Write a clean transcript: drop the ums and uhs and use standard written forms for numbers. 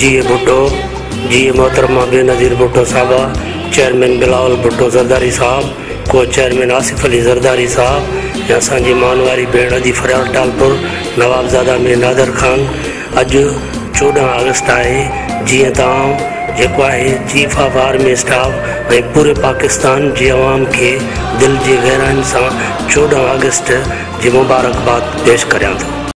जी भुट्टो, जी मोहतरमा बेनज़ीर भुट्टो साहबा, चेयरमैन बिलावल भुट्टो ज़रदारी साहब, को चेयरमैन आसिफ अली ज़रदारी साहब, या असांजी मानवारी भेण अदी फरियाल टालपुर नवाबज़ादा में नादर खान। अज 14 अगस्त है। जी जो है चीफ ऑफ आर्मी स्टाफ ऐं पूरे पाकिस्तान जी अवाम के दिल की गहराइन से 14 अगस्त की मुबारकबाद पेश करियां थो।